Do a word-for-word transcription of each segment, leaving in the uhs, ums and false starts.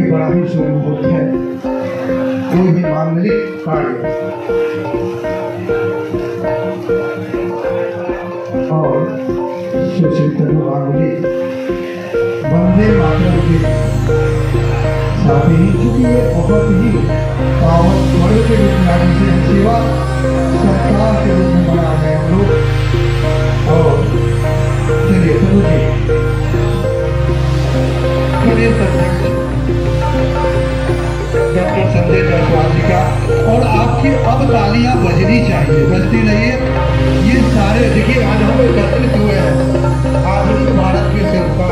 ये बड़ा ही शुभ मुहूर्त है। कोई भी मांगलिक कार्य और सुशील गांगुली वंदे मातरम के साथ ही, चूंकि ये बहुत ही पावन वर्ग के रूप में से सेवा सरकार के रूप में बना है हम लोग। और चलिए तनु जी प्रदेश अध्यक्ष डॉक्टर संजय जायसवाल जी का, और आपकी अब तालियां बजनी चाहिए, बजती रहिए। ये सारे देखिए आज हम एकत्रित हुए हैं आधुनिक भारत के सेवका।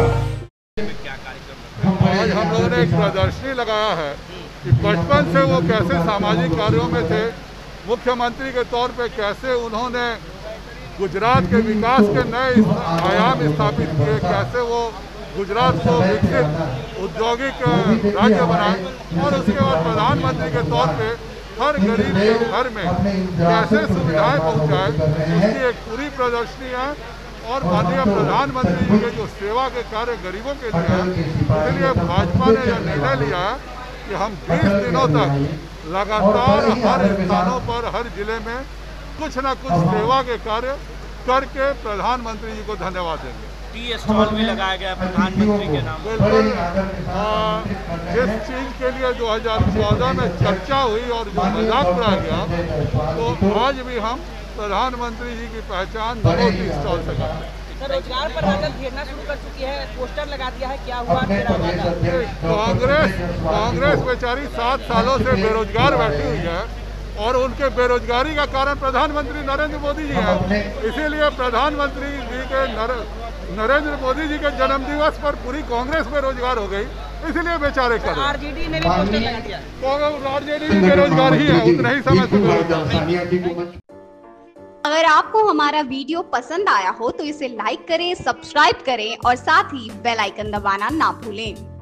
आज हम लोगों ने एक प्रदर्शनी लगाया है कि बचपन से वो कैसे सामाजिक कार्यों में थे, मुख्यमंत्री के तौर पे कैसे उन्होंने गुजरात के विकास के नए आयाम स्थापित किए, कैसे वो गुजरात को विकसित औद्योगिक राज्य बनाए, और उसके बाद प्रधानमंत्री के तौर पे हर गरीब के घर में कैसे सुविधाएं पहुंचाए, उसकी एक पूरी प्रदर्शनी है। और माननीय प्रधानमंत्री जी के जो सेवा के कार्य गरीबों के लिए है, इसलिए भाजपा ने यह निर्णय लिया है कि हम बीस दिनों तक लगातार हर स्थानों पर, हर जिले में कुछ न कुछ सेवा के कार्य करके प्रधानमंत्री जी को धन्यवाद देंगे। टी स्टॉल भी लगाया गया प्रधानमंत्री के नाम। बिल्कुल, जिस चीज़ के लिए दो हज़ार चौदह में चर्चा हुई और जो मजाक उड़ाया गया, तो आज भी हम प्रधानमंत्री जी की पहचान नमो टी स्टॉल से करते हैं। रोजगार पर राजद घेरना शुरू कर चुकी है, पोस्टर लगा दिया है, क्या हुआ? कांग्रेस कांग्रेस बेचारी सात सालों से बेरोजगार बैठी हुई है, और उनके बेरोजगारी का कारण प्रधानमंत्री नरेंद्र मोदी जी हैं। इसीलिए प्रधानमंत्री जी के नर, नरेंद्र मोदी जी के जन्म दिवस पर पूरी कांग्रेस बेरोजगार हो गई, इसलिए बेचारे कर आरजेडी ने भी पोस्टर लगा दिया। आरजेडी भी बेरोजगार ही है, उतना ही समय से बेरोजगार। अगर आपको हमारा वीडियो पसंद आया हो तो इसे लाइक करें, सब्सक्राइब करें और साथ ही बेल आइकन दबाना ना भूलें।